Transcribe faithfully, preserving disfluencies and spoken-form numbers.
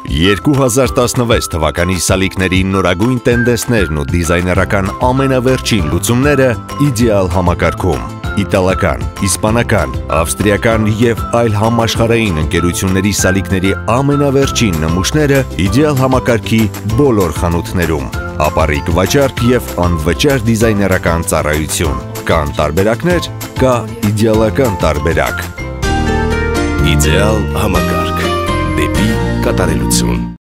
երկու հազար տասնվեց թվականի սալիկների նորագույն տենդենսներն ու դիզայներական ամենավերջին լուծումները իդեալ համակարգում։ Իտալական, իսպանական, ավստրիական և այլ համաշխարհային ընկերությունների սալիկների ամենավերջին նմուշները իդեալ համակարգի բոլոր խանութներում։ Ապառիկ վաճառք և անվճար դիզայներական ծառայություն։ Կան տարբերակներ, կա իդեալական տարբերակ։ Իդեալ համակարգ դեպի կատարելություն։